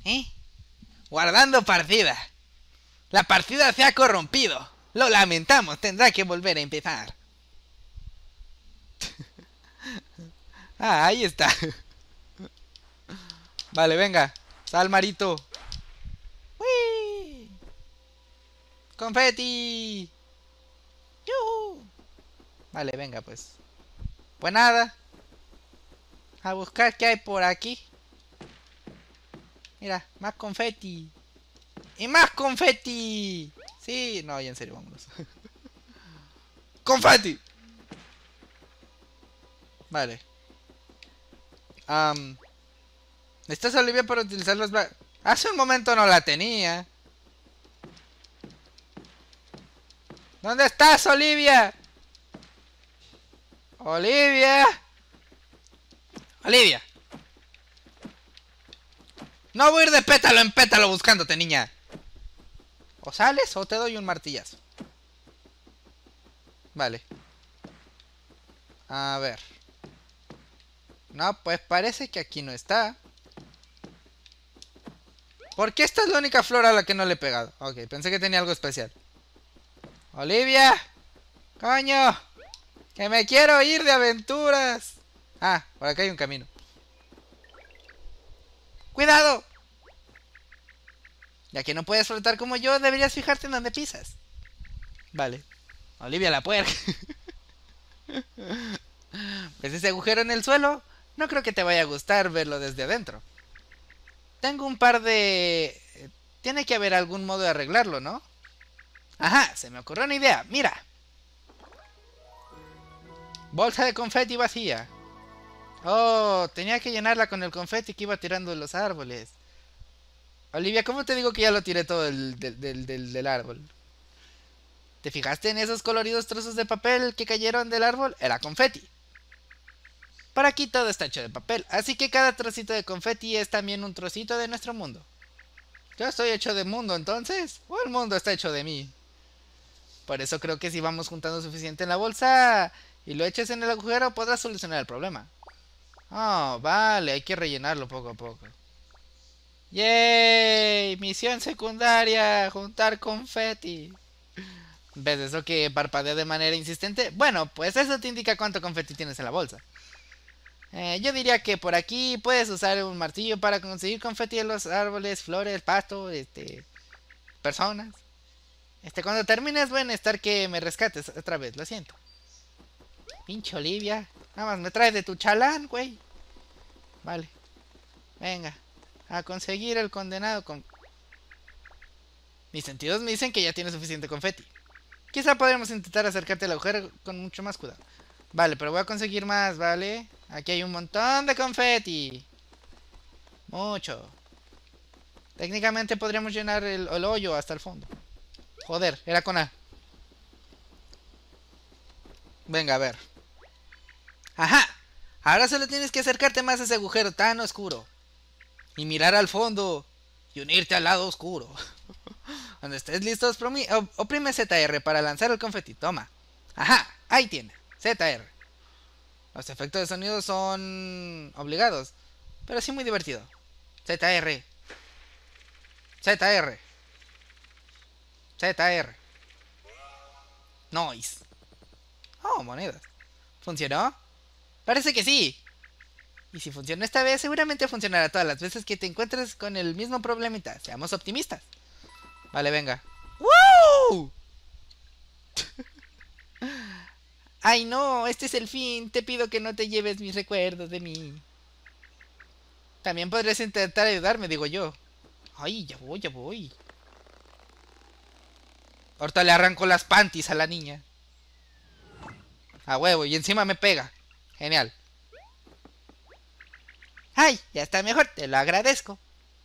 ¿Eh? Guardando partida. La partida se ha corrompido. Lo lamentamos, tendrá que volver a empezar. Ah, ahí está. Vale, venga. Sal, Marito. ¡Uy! ¡Confeti! ¡Yuhu! Vale, venga, pues. Pues nada. A buscar qué hay por aquí. Mira, más confeti. ¡Y más confeti! Sí, no, ya en serio, vámonos. ¡Confeti! Vale. ¿Estás Olivia para utilizar los... Hace un momento no la tenía. ¿Dónde estás, Olivia? Olivia. Olivia. No voy a ir de pétalo en pétalo buscándote, niña. O sales o te doy un martillazo. Vale. A ver. No, pues parece que aquí no está. ¿Por qué esta es la única flor a la que no le he pegado? Ok, pensé que tenía algo especial. Olivia. Coño. Que me quiero ir de aventuras. Ah, por acá hay un camino. ¡Cuidado! Ya que no puedes flotar como yo, deberías fijarte en dónde pisas. Vale. Olivia la puerca. ¿Ves ese agujero en el suelo? No creo que te vaya a gustar verlo desde adentro. Tengo un par de... Tiene que haber algún modo de arreglarlo, ¿no? Ajá, se me ocurrió una idea. Mira. Bolsa de confeti vacía. Oh, tenía que llenarla con el confeti que iba tirando de los árboles. Olivia, ¿cómo te digo que ya lo tiré todo del árbol? ¿Te fijaste en esos coloridos trozos de papel que cayeron del árbol? Era confeti. Por aquí todo está hecho de papel, así que cada trocito de confeti es también un trocito de nuestro mundo. Yo estoy hecho de mundo entonces, o el mundo está hecho de mí. Por eso creo que si vamos juntando suficiente en la bolsa y lo echas en el agujero podrás solucionar el problema. Oh, vale, hay que rellenarlo poco a poco. ¡Yay! Misión secundaria, juntar confeti. ¿Ves eso que parpadea de manera insistente? Bueno, pues eso te indica cuánto confeti tienes en la bolsa. Yo diría que por aquí puedes usar un martillo para conseguir confeti en los árboles, flores, pasto, personas. Cuando termines voy a necesitar que me rescates otra vez, lo siento. Pinche Olivia. Nada más me traes de tu chalán, güey. Vale. Venga. A conseguir el condenado con... Mis sentidos me dicen que ya tienes suficiente confeti. Quizá podríamos intentar acercarte al agujero con mucho más cuidado. Vale, pero voy a conseguir más, ¿vale? Aquí hay un montón de confeti. Mucho. Técnicamente podríamos llenar el hoyo hasta el fondo. Joder, era con A. Venga, a ver. ¡Ajá! Ahora solo tienes que acercarte más a ese agujero tan oscuro. Y mirar al fondo. Y unirte al lado oscuro. Cuando estés listos, oprime ZR para lanzar el confeti. Toma. Ajá, ahí tiene. ZR. Los efectos de sonido son obligados, pero sí muy divertido. ZR. ZR. ZR. Noise. Oh, monedas. ¿Funcionó? Parece que sí. Y si funcionó esta vez, seguramente funcionará todas las veces que te encuentres con el mismo problemita. Seamos optimistas. Vale, venga. ¡Woo! Ay, no, este es el fin. Te pido que no te lleves mis recuerdos de mí. También podrías intentar ayudarme, digo yo. Ay, ya voy, ya voy. Ahorita le arranco las panties a la niña. A huevo, y encima me pega. Genial. Ay, ya está mejor, te lo agradezco.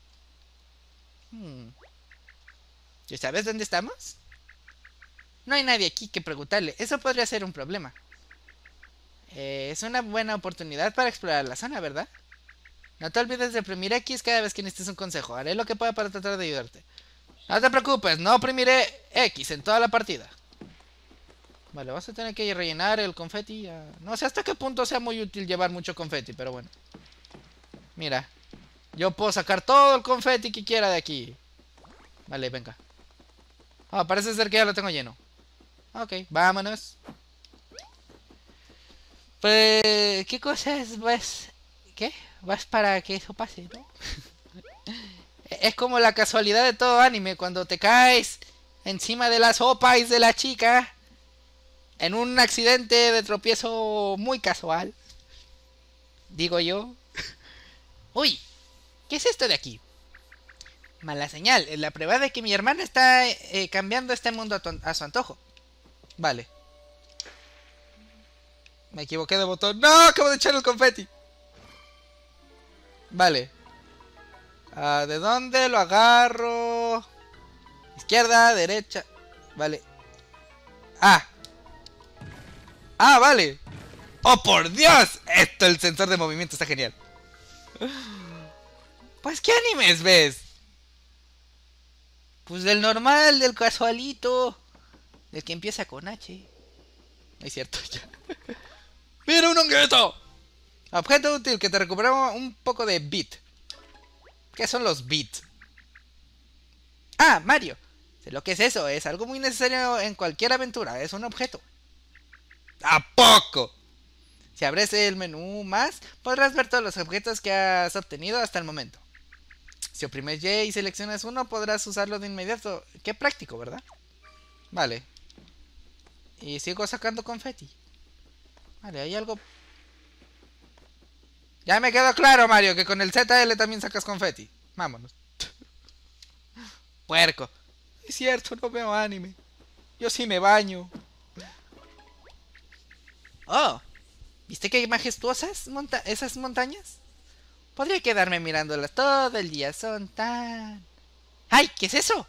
¿Ya sabes dónde estamos? No hay nadie aquí que preguntarle. Eso podría ser un problema. Es una buena oportunidad para explorar la zona, ¿verdad? No te olvides de oprimir X cada vez que necesites un consejo. Haré lo que pueda para tratar de ayudarte. No te preocupes, no oprimiré X en toda la partida. Vale, vas a tener que rellenar el confeti. No sé hasta qué punto sea muy útil llevar mucho confeti, pero bueno. Mira. Yo puedo sacar todo el confeti que quiera de aquí. Vale, venga. Ah, parece ser que ya lo tengo lleno. Ok, vámonos. Pues, ¿qué cosas vas? ¿Qué? Vas para que eso pase, ¿no? Es como la casualidad de todo anime, cuando te caes encima de las opais de la chica en un accidente de tropiezo muy casual, digo yo. Uy, ¿qué es esto de aquí? Mala señal, es la prueba de que mi hermana está cambiando este mundo a su antojo. Vale. Me equivoqué de botón. ¡No! Acabo de echar el confeti. Vale. ¿De dónde lo agarro? Izquierda, derecha. Vale. Ah. Ah, vale. ¡Oh, por Dios! Esto, el sensor de movimiento está genial. Pues, ¿qué animes ves? Pues del normal, del casualito. Del que empieza con H. No es cierto, ya. ¡Mira un honguito! Objeto útil que te recupera un poco de bit. ¿Qué son los bits? Ah, Mario. Sé lo que es eso. Es algo muy necesario en cualquier aventura. Es un objeto. ¿A poco? Si abres el menú más, podrás ver todos los objetos que has obtenido hasta el momento. Si oprimes Y y seleccionas uno, podrás usarlo de inmediato. Qué práctico, ¿verdad? Vale. Y sigo sacando confeti. Vale, hay algo... Ya me quedó claro, Mario, que con el ZL también sacas confeti. Vámonos. Puerco. Es cierto, no veo anime. Yo sí me baño. Oh, ¿viste qué majestuosas esas montañas? Podría quedarme mirándolas todo el día, son tan... ¡Ay! ¿Qué es eso?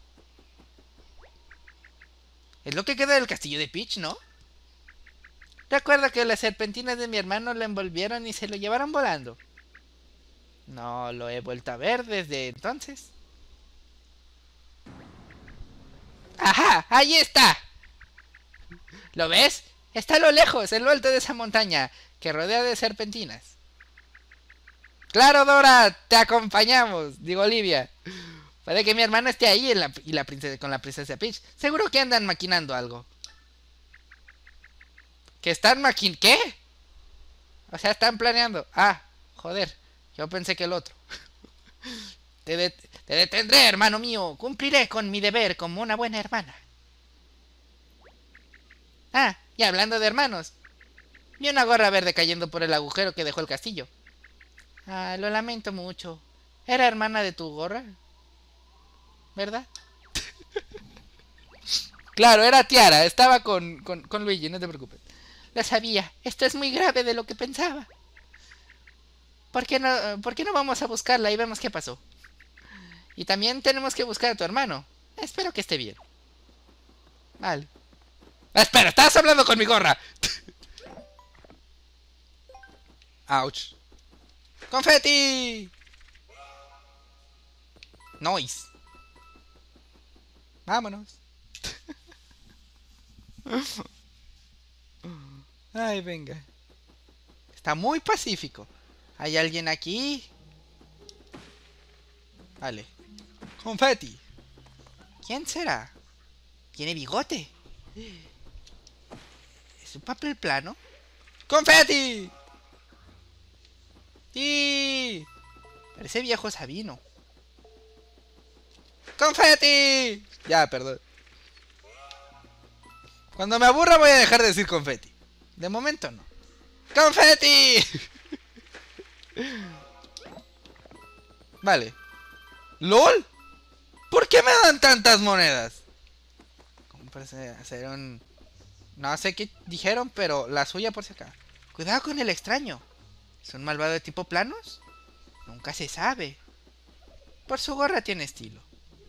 Es lo que queda del castillo de Peach, ¿no? Recuerdo que las serpentinas de mi hermano lo envolvieron y se lo llevaron volando. No lo he vuelto a ver desde entonces. ¡Ajá! ¡Ahí está! ¿Lo ves? Está a lo lejos, en lo alto de esa montaña, que rodea de serpentinas. ¡Claro, Dora! ¡Te acompañamos! Digo, Olivia. Puede que mi hermano esté ahí con la princesa Peach. Seguro que andan maquinando algo. ¿Que están ¿Qué? O sea, están planeando. Ah, joder. Yo pensé que el otro. Te detendré, hermano mío. Cumpliré con mi deber como una buena hermana. Ah, y hablando de hermanos. Vi una gorra verde cayendo por el agujero que dejó el castillo. Ah, lo lamento mucho. ¿Era hermana de tu gorra? ¿Verdad? Claro, era Tiara. Estaba con Luigi, no te preocupes. Lo sabía. Esto es muy grave de lo que pensaba. ¿Por qué no vamos a buscarla y vemos qué pasó? Y también tenemos que buscar a tu hermano. Espero que esté bien. Vale. Espera, estás hablando con mi gorra. Ouch. ¡Confeti! Noise. Vámonos. Ay, venga. Está muy pacífico. ¿Hay alguien aquí? Vale. Confeti. ¿Quién será? ¿Tiene bigote? ¿Es un papel plano? ¡Confeti! ¡Sí! Parece viejo Sabino. ¡Confeti! Ya, perdón. Cuando me aburra voy a dejar de decir confeti. De momento no. ¡Confeti! Vale. ¿LOL? ¿Por qué me dan tantas monedas? ¿Cómo parece hacer un... No sé qué dijeron, pero la suya por si acá. Cuidado con el extraño. ¿Es un malvado de tipo planos? Nunca se sabe. Por su gorra tiene estilo.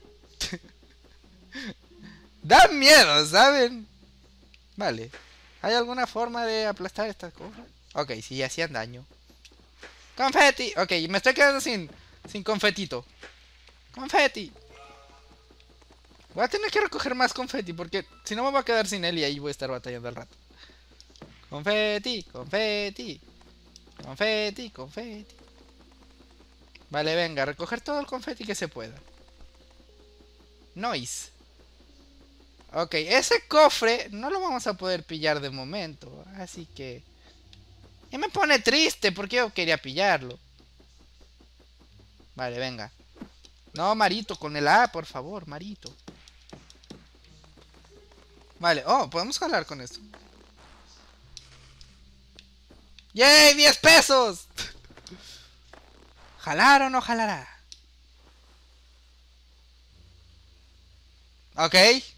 Da miedo, ¿saben? Vale. ¿Hay alguna forma de aplastar estas cosas? Ok, sí, hacían daño. ¡Confeti! Ok, me estoy quedando sin confetito. ¡Confeti! Voy a tener que recoger más confeti porque si no me voy a quedar sin él y ahí voy a estar batallando al rato. Confeti, confeti. Confeti, confeti. Vale, venga, recoger todo el confeti que se pueda. Noise. Ok, ese cofre no lo vamos a poder pillar de momento. Así que... Y me pone triste porque yo quería pillarlo. Vale, venga. No, Marito, con el A, por favor, Marito. Vale, oh, podemos jalar con esto. ¡Yay! ¡10 pesos! ¿Jalar o no jalará? Ok.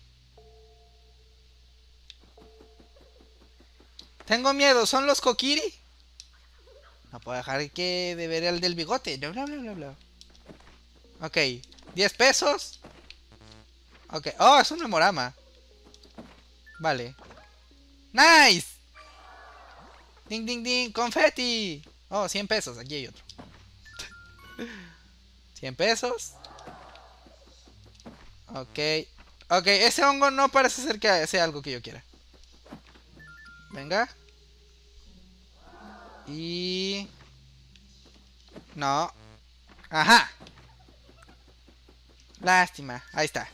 Tengo miedo, ¿son los Kokiri? No puedo dejar que de ver el del bigote. Bla, bla, bla, bla, bla. Ok, 10 pesos. Ok, oh, es un memorama. Vale. ¡Nice! Ding, ding, ding, confeti. Oh, 100 pesos, aquí hay otro. 100 pesos. Ok. Ok, ese hongo no parece ser que sea algo que yo quiera. Venga. Y... No. Ajá. Lástima. Ahí está.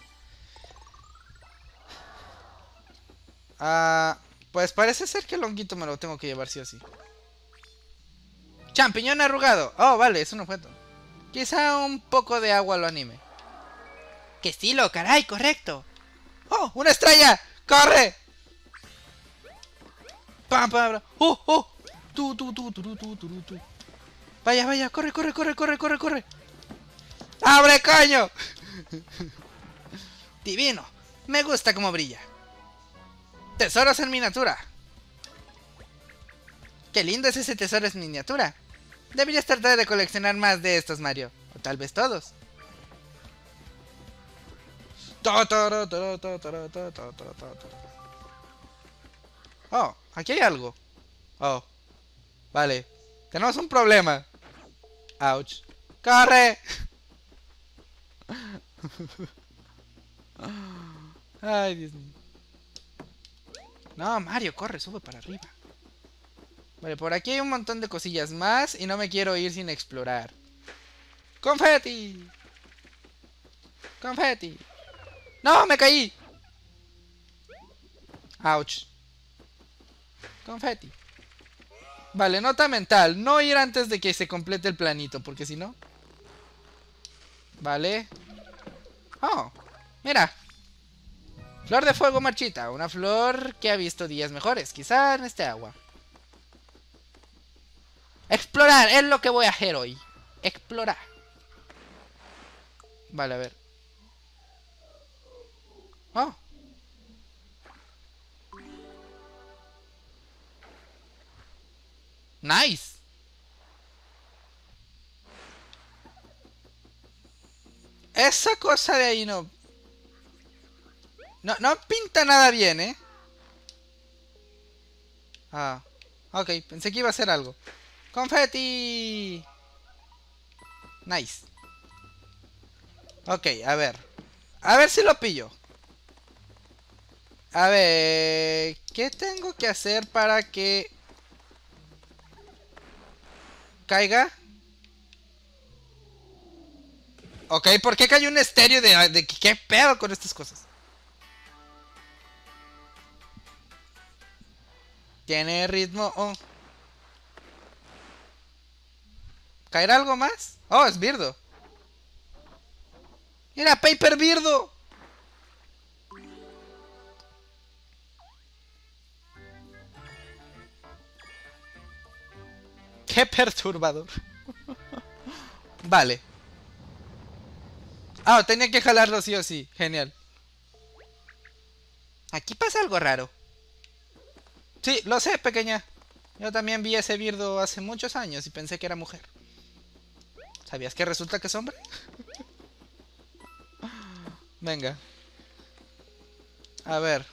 Ah, pues parece ser que el honguito me lo tengo que llevar sí o sí. Champiñón arrugado. Oh, vale, es un objeto. Quizá un poco de agua lo anime. ¡Qué estilo, caray! ¡Correcto! ¡Oh! ¡Una estrella! ¡Corre! ¡Pam, pam, pam! ¡Oh, oh! ¡Tu! Vaya, vaya, corre, corre, corre, corre, corre, corre. ¡Abre, coño! Divino. Me gusta cómo brilla. Tesoros en miniatura. Qué lindo es ese tesoro en miniatura. Deberías tratar de coleccionar más de estos, Mario. O tal vez todos. Oh, aquí hay algo. Oh, vale. Tenemos un problema. Ouch. ¡Corre! Ay, Dios mío. No, Mario, corre, sube para arriba. Vale, por aquí hay un montón de cosillas más y no me quiero ir sin explorar. ¡Confeti! ¡Confeti! ¡No, me caí! ¡Auch! Confeti. Vale, nota mental. No ir antes de que se complete el planito, porque si no... Vale. Oh, mira. Flor de fuego marchita. Una flor que ha visto días mejores. Quizá en este agua. Explorar es lo que voy a hacer hoy. Explorar. Vale, a ver. Oh. Nice. Esa cosa de ahí no... No pinta nada bien, ¿eh? Ah. Ok, pensé que iba a ser algo. ¡Confeti! Nice. Ok, a ver. A ver si lo pillo. A ver... ¿Qué tengo que hacer para que... caiga? Ok, ¿por qué cayó un estéreo de qué pedo con estas cosas? Tiene ritmo. Oh. ¿Caerá algo más? Oh, es Birdo. Mira, Paper Birdo. Qué perturbador. Vale. Ah, tenía que jalarlo sí o sí. Genial. Aquí pasa algo raro. Sí, lo sé, pequeña. Yo también vi ese Birdo hace muchos años y pensé que era mujer. ¿Sabías que resulta que es hombre? Venga. A ver.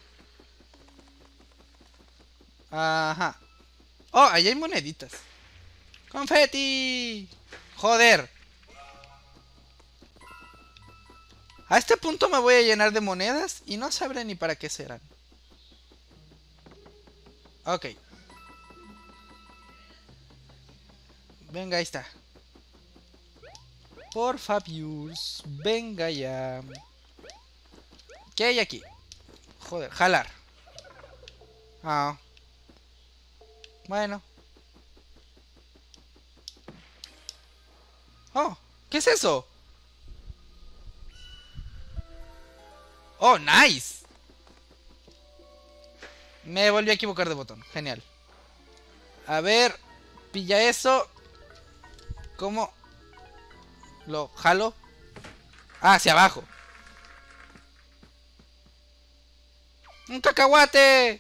Ajá. Oh, ahí hay moneditas. ¡Confeti! ¡Joder! A este punto me voy a llenar de monedas y no sabré ni para qué serán. Ok. Venga, ahí está. Por favor, venga ya. ¿Qué hay aquí? Joder, jalar. Ah. Bueno. Oh, ¿qué es eso? Oh, nice. Me volví a equivocar de botón. Genial. A ver, pilla eso. ¿Cómo lo jalo? Ah, hacia abajo. ¡Un cacahuate!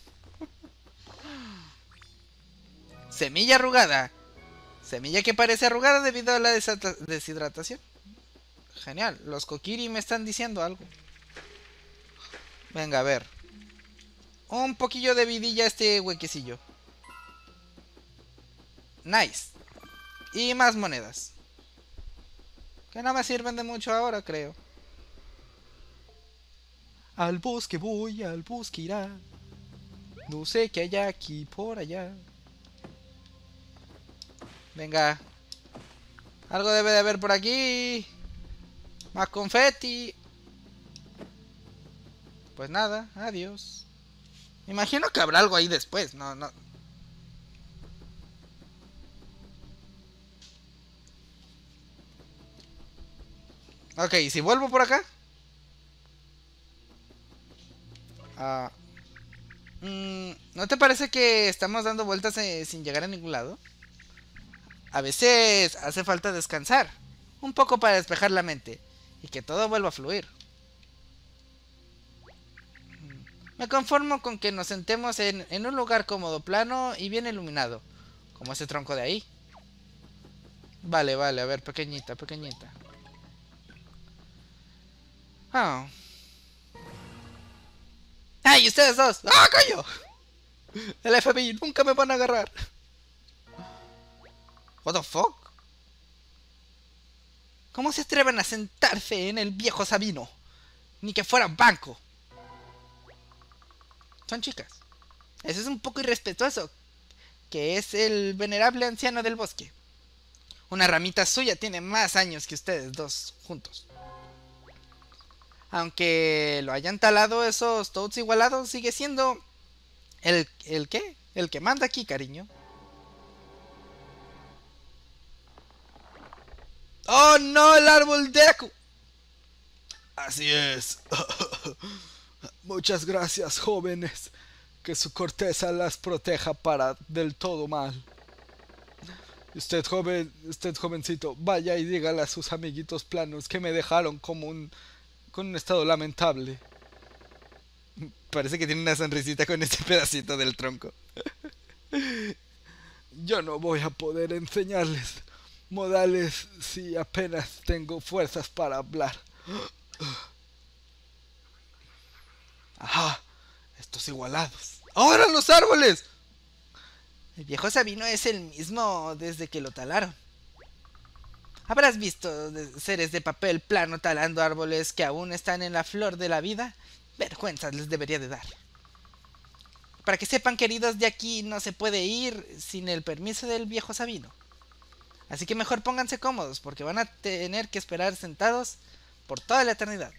Semilla arrugada. Semilla que parece arrugada debido a la deshidratación. Genial. Los kokiri me están diciendo algo. Venga, a ver. Un poquillo de vidilla a este huequecillo. Nice. Y más monedas. Que no me sirven de mucho ahora, creo. Al bosque voy, al bosque irá. No sé qué hay aquí por allá. Venga. Algo debe de haber por aquí. Más confeti. Pues nada, adiós. Me imagino que habrá algo ahí después. No. Ok, si vuelvo por acá. ¿No te parece que estamos dando vueltas sin llegar a ningún lado? A veces hace falta descansar. Un poco para despejar la mente. Y que todo vuelva a fluir. Me conformo con que nos sentemos en un lugar cómodo, plano y bien iluminado. Como ese tronco de ahí. Vale, a ver, pequeñita. Oh. ¡Ay, ustedes dos! ¡Ah, coño! El FBI nunca me van a agarrar. What the fuck? ¿Cómo se atreven a sentarse en el viejo Sabino? Ni que fuera banco. Son chicas. Eso es un poco irrespetuoso. Que es el venerable anciano del bosque. Una ramita suya tiene más años que ustedes dos juntos. Aunque lo hayan talado esos toads igualados, sigue siendo ¿el qué? El que manda aquí, cariño. ¡Oh, no! ¡El árbol Deku! Así es. Muchas gracias, jóvenes. Que su corteza las proteja para del todo mal. Usted jovencito, vaya y dígale a sus amiguitos planos que me dejaron con un estado lamentable. Parece que tiene una sonrisita con este pedacito del tronco. Yo no voy a poder enseñarles modales si apenas tengo fuerzas para hablar. Ajá, estos igualados. ¡Ahora los árboles! El viejo Sabino es el mismo desde que lo talaron. ¿Habrás visto seres de papel plano talando árboles que aún están en la flor de la vida? Vergüenza les debería de dar. Para que sepan, queridos, de aquí no se puede ir sin el permiso del viejo Sabino. Así que mejor pónganse cómodos, porque van a tener que esperar sentados por toda la eternidad.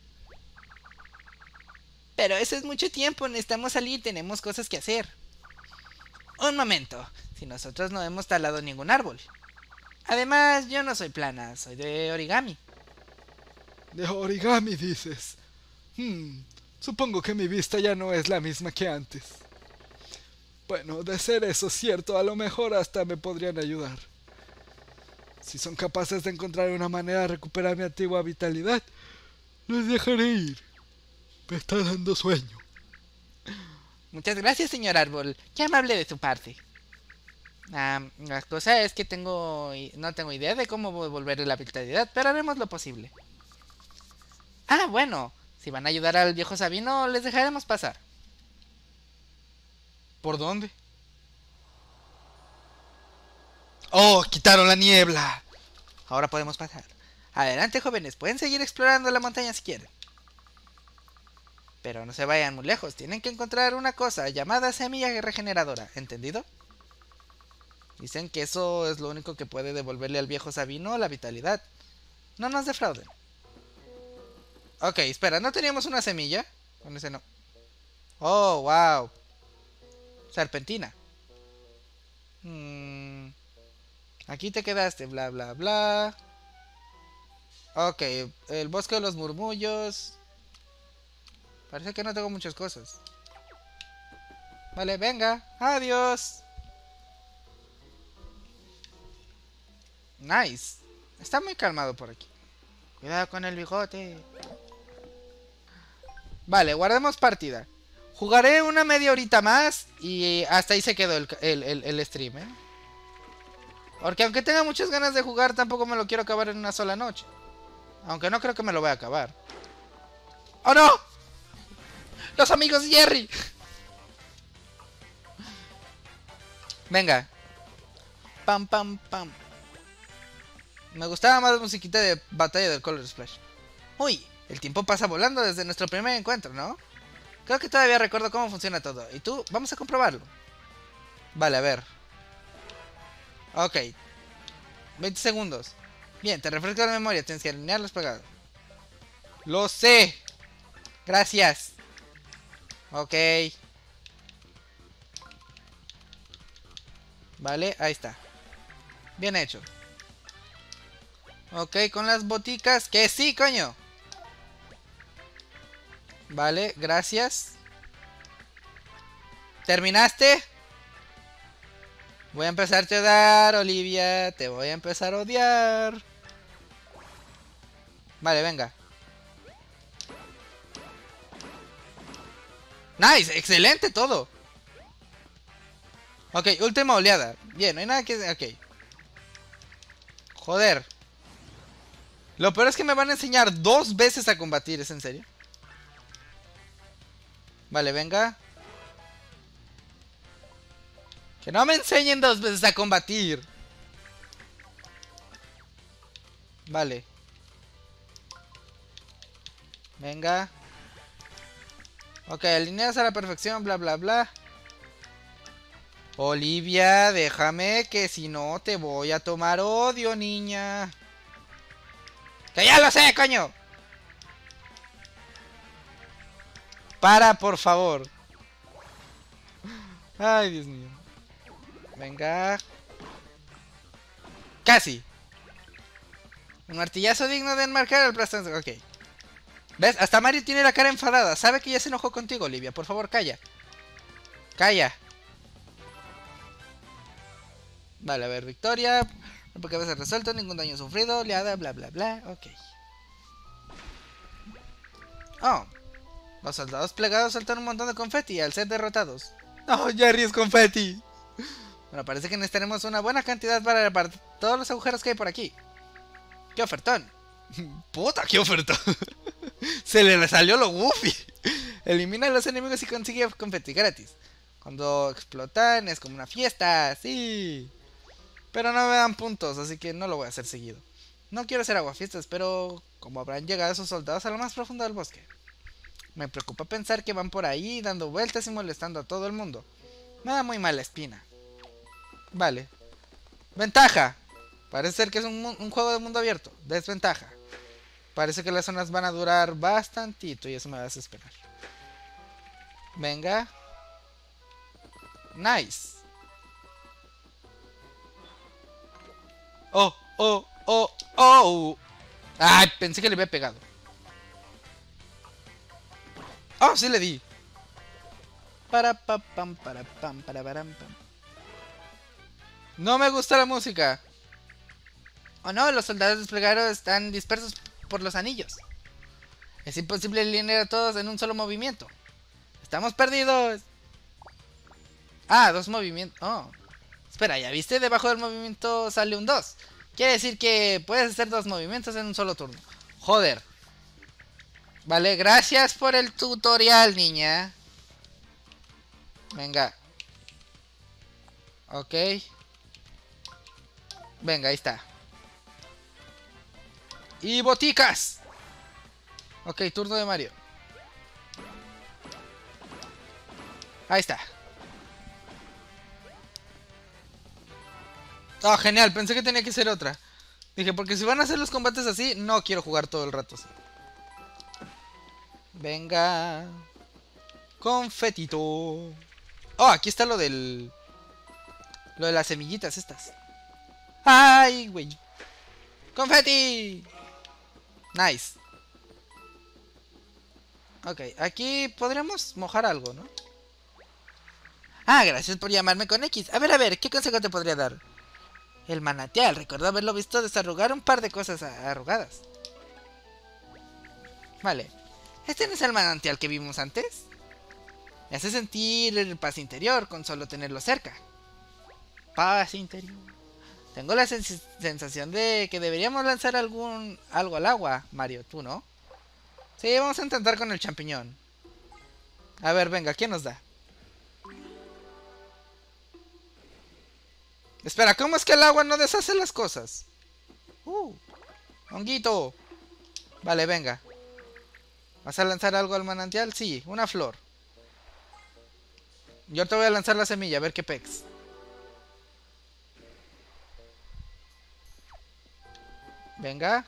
Pero eso es mucho tiempo, necesitamos salir, tenemos cosas que hacer. Un momento, si nosotros no hemos talado ningún árbol. Además, yo no soy plana, soy de origami. De origami, dices. Supongo que mi vista ya no es la misma que antes. Bueno, de ser eso cierto, a lo mejor hasta me podrían ayudar. Si son capaces de encontrar una manera de recuperar mi antigua vitalidad, los dejaré ir. Me está dando sueño. Muchas gracias, señor árbol. Qué amable de su parte. La cosa es que no tengo idea de cómo volver la vitalidad, pero haremos lo posible. Ah, bueno. Si van a ayudar al viejo Sabino, les dejaremos pasar. ¿Por dónde? ¡Oh! ¡Quitaron la niebla! Ahora podemos pasar. Adelante, jóvenes. Pueden seguir explorando la montaña si quieren. Pero no se vayan muy lejos. Tienen que encontrar una cosa llamada semilla regeneradora. ¿Entendido? Dicen que eso es lo único que puede devolverle al viejo Sabino la vitalidad. No nos defrauden. Ok, espera, ¿no teníamos una semilla? Con ese no. Oh, wow. Serpentina. Aquí te quedaste, bla, bla, bla. Ok, el bosque de los murmullos. Parece que no tengo muchas cosas. Vale, venga. Adiós. Nice. Está muy calmado por aquí. Cuidado con el bigote. Vale, guardemos partida. Jugaré una media horita más y hasta ahí se quedó el stream, ¿eh? Porque aunque tenga muchas ganas de jugar, tampoco me lo quiero acabar en una sola noche. Aunque no creo que me lo voy a acabar. ¡Oh, no! ¡Los amigos de Jerry! Venga. Pam, pam, pam. Me gustaba más la musiquita de batalla del Color Splash. Uy, el tiempo pasa volando desde nuestro primer encuentro, ¿no? Creo que todavía recuerdo cómo funciona todo. ¿Y tú? Vamos a comprobarlo. Vale, a ver. Ok. 20 segundos. Bien, te refresco la memoria. Tienes que alinear los pegados. ¡Lo sé! Gracias. Ok. Vale, ahí está. Bien hecho. Ok, con las boticas. ¡Que sí, coño! Vale, gracias. ¿Terminaste? Voy a empezarte a odiar, Olivia. Te voy a empezar a odiar. Vale, venga. Nice, excelente todo. Ok, última oleada. Bien, no hay nada que... Ok. Joder. Lo peor es que me van a enseñar 2 veces a combatir, ¿es en serio? Vale, venga. Que no me enseñen 2 veces a combatir. Vale. Venga. Ok, alineas a la perfección, bla, bla, bla. Olivia, déjame que si no te voy a tomar odio, niña. ¡Que ya lo sé, coño! Para, por favor. Ay, Dios mío. Venga. Casi. Un martillazo digno de enmarcar el plasto. Ok. ¿Ves? Hasta Mario tiene la cara enfadada. Sabe que ya se enojó contigo, Olivia. Por favor, calla. Calla. Vale, a ver, victoria. No porque haberse resuelto, ningún daño sufrido, oleada, bla, bla, bla. Ok. Oh. Los soldados plegados saltan un montón de confeti al ser derrotados. ¡Oh, Jerry es confeti! Bueno, parece que necesitaremos una buena cantidad para todos los agujeros que hay por aquí. ¡Qué ofertón! ¡Puta, qué ofertón! Se le salió lo goofy. Elimina a los enemigos y consigue confeti gratis. Cuando explotan es como una fiesta, sí. Pero no me dan puntos, así que no lo voy a hacer seguido. No quiero hacer aguafiestas, pero como habrán llegado esos soldados a lo más profundo del bosque. Me preocupa pensar que van por ahí dando vueltas y molestando a todo el mundo. Me da muy mala espina. Vale. Ventaja. Parece ser que es un juego de mundo abierto. Desventaja. Parece que las zonas van a durar bastantito y eso me va a desesperar. Venga. Nice. Oh, oh, oh, oh. Ay, pensé que le había pegado. Oh, sí le di. Para pam pam para pam para pam. No me gusta la música. Oh no, los soldados desplegados están dispersos por los anillos. Es imposible alinear a todos en un solo movimiento. Estamos perdidos. Ah, 2 movimientos. Oh. Espera, ¿ya viste? Debajo del movimiento sale un 2. Quiere decir que puedes hacer 2 movimientos en un solo turno. Joder. Vale, gracias por el tutorial, niña. Venga. Ok. Venga, ahí está. Y boticas. Ok, turno de Mario. Ahí está. Oh, genial, pensé que tenía que ser otra. Dije, porque si van a hacer los combates así, no quiero jugar todo el rato así. Venga. Confetito. Oh, aquí está lo del... Lo de las semillitas estas. ¡Ay, güey! ¡Confeti! Nice. Ok, aquí podremos mojar algo, ¿no? Ah, gracias por llamarme con X. A ver, ¿qué consejo te podría dar? El manantial, recuerdo haberlo visto desarrugar un par de cosas arrugadas. Vale. ¿Este no es el manantial que vimos antes? Me hace sentir paz interior con solo tenerlo cerca. Paz interior. Tengo la sensación de que deberíamos lanzar algo al agua, Mario, ¿tú no? Sí, vamos a intentar con el champiñón. A ver, venga, ¿quién nos da? Espera, ¿cómo es que el agua no deshace las cosas? Honguito. Vale, venga. ¿Vas a lanzar algo al manantial? Sí, una flor. Yo te voy a lanzar la semilla, a ver qué pex. Venga.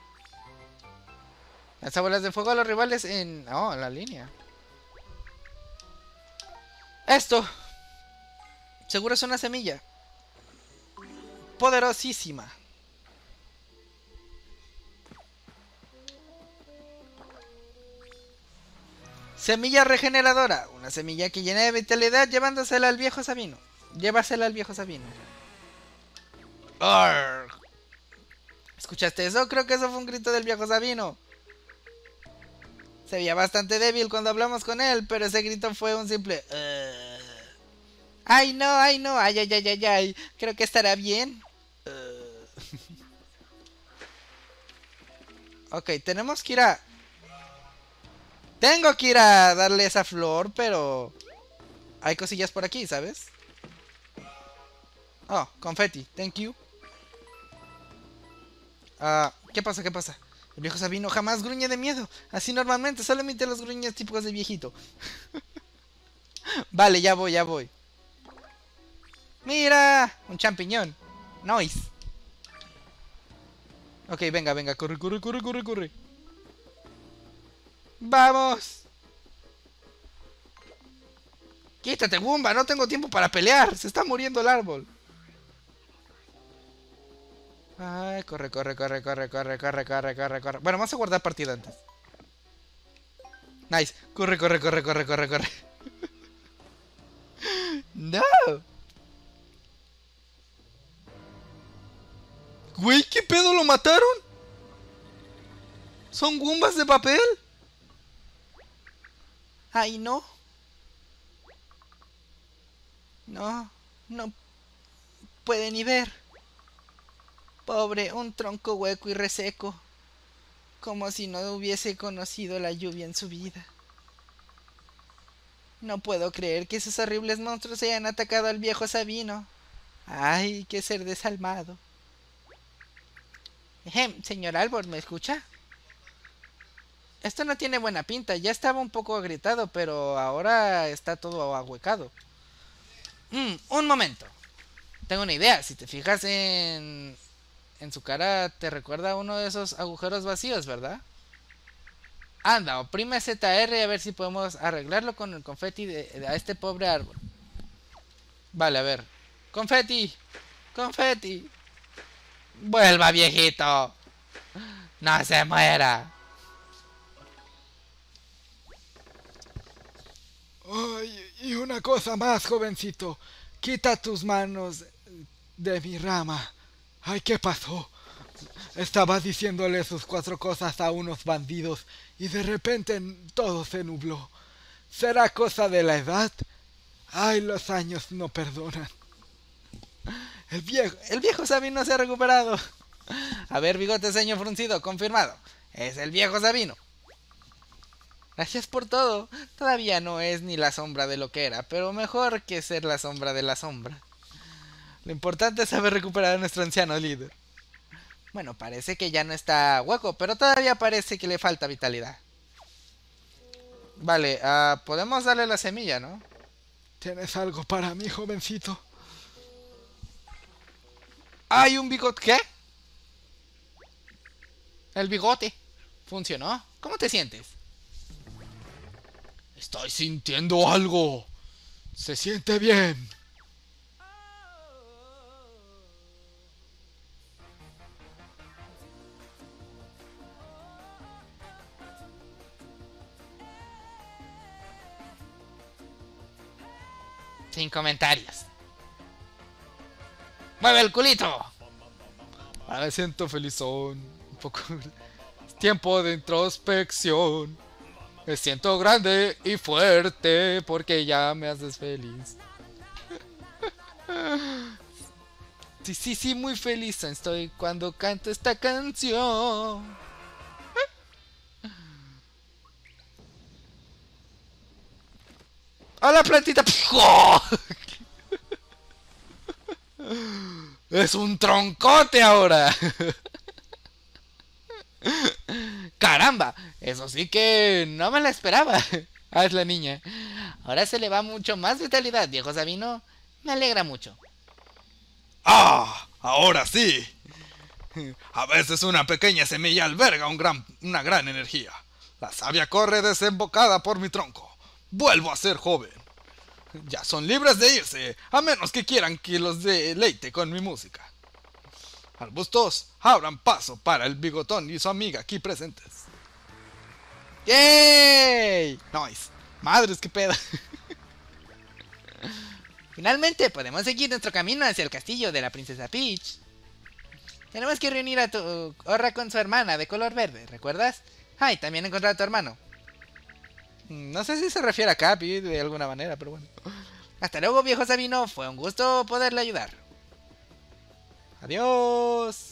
Lanza bolas de fuego a los rivales en... Oh, en la línea. Esto. Seguro es una semilla. Poderosísima. Semilla regeneradora. Una semilla que llena de vitalidad llevándosela al viejo Sabino. Llévasela al viejo Sabino. Arrgh. ¿Escuchaste eso? Creo que eso fue un grito del viejo Sabino. Se veía bastante débil cuando hablamos con él, pero ese grito fue un simple... ¡Ay, no! ¡Ay, no! ¡Ay, ay, ay, ay, ay! Creo que estará bien. Ok, tenemos que ir a... Tengo que ir a darle esa flor, pero... Hay cosillas por aquí, ¿sabes? Oh, confeti, thank you. ¿Qué pasa? ¿Qué pasa? El viejo Sabino jamás gruñe de miedo. Así normalmente, solo emite los gruñes típicos de viejito. Vale, ya voy, ya voy. ¡Mira! Un champiñón. Nice. Ok, venga, venga, corre, corre, corre, corre, corre. ¡Vamos! ¡Quítate, Goomba! No tengo tiempo para pelear. Se está muriendo el árbol. Ay, corre, corre, corre, corre, corre, corre, corre, corre, corre. Bueno, vamos a guardar partida antes. Nice. Corre, corre, corre, corre, corre, corre. No. Güey, ¿qué pedo? ¿Lo mataron? ¿Son Goombas de papel? Ay, no. No, no puede ni ver. Pobre, un tronco hueco y reseco. Como si no hubiese conocido la lluvia en su vida. No puedo creer que esos horribles monstruos hayan atacado al viejo Sabino. Ay, qué ser desalmado. Señor Albor, ¿me escucha? Esto no tiene buena pinta. Ya estaba un poco agrietado, pero ahora está todo ahuecado. Un momento. Tengo una idea. Si te fijas en su cara, te recuerda a uno de esos agujeros vacíos, ¿verdad? Anda, oprime ZR a ver si podemos arreglarlo con el confeti a este pobre árbol. Vale, a ver. Confeti. Confeti. Vuelva, viejito. No se muera. Ay, y una cosa más, jovencito. Quita tus manos de mi rama. Ay, ¿qué pasó? Estaba diciéndole sus 4 cosas a unos bandidos y de repente todo se nubló. ¿Será cosa de la edad? Ay, los años no perdonan. El viejo Sabino se ha recuperado. A ver, bigote ceño fruncido, confirmado. Es el viejo Sabino. Gracias por todo. Todavía no es ni la sombra de lo que era, pero mejor que ser la sombra de la sombra. Lo importante es saber recuperar a nuestro anciano líder. Bueno, parece que ya no está hueco, pero todavía parece que le falta vitalidad. Vale, podemos darle la semilla, ¿no? ¿Tienes algo para mí, jovencito? ¡Hay un bigote! ¿Qué? El bigote. ¿Funcionó? ¿Cómo te sientes? Estoy sintiendo algo. Se siente bien. Sin comentarios. ¡Mueve el culito! Ahora me siento felizón. Un poco. Tiempo de introspección. Me siento grande y fuerte porque ya me haces feliz. Sí, muy feliz estoy cuando canto esta canción. ¡Hola, plantita! Es un troncote ahora. ¡Caramba! Eso sí que no me la esperaba. Ah, es la niña. Ahora se le va mucho más vitalidad, viejo Sabino. Me alegra mucho. ¡Ah! Ahora sí. A veces una pequeña semilla alberga una gran energía. La savia corre desembocada por mi tronco. Vuelvo a ser joven. Ya son libres de irse, a menos que quieran que los deleite con mi música. Arbustos, abran paso para el bigotón y su amiga aquí presentes. ¡Yay! Nice. Madres, qué pedo. Finalmente podemos seguir nuestro camino hacia el castillo de la princesa Peach. Tenemos que reunir a tu Orra con su hermana de color verde, ¿recuerdas? Ah, y también encontrar a tu hermano. No sé si se refiere a Capi de alguna manera, pero bueno. Hasta luego, viejo Sabino. Fue un gusto poderle ayudar. Adiós.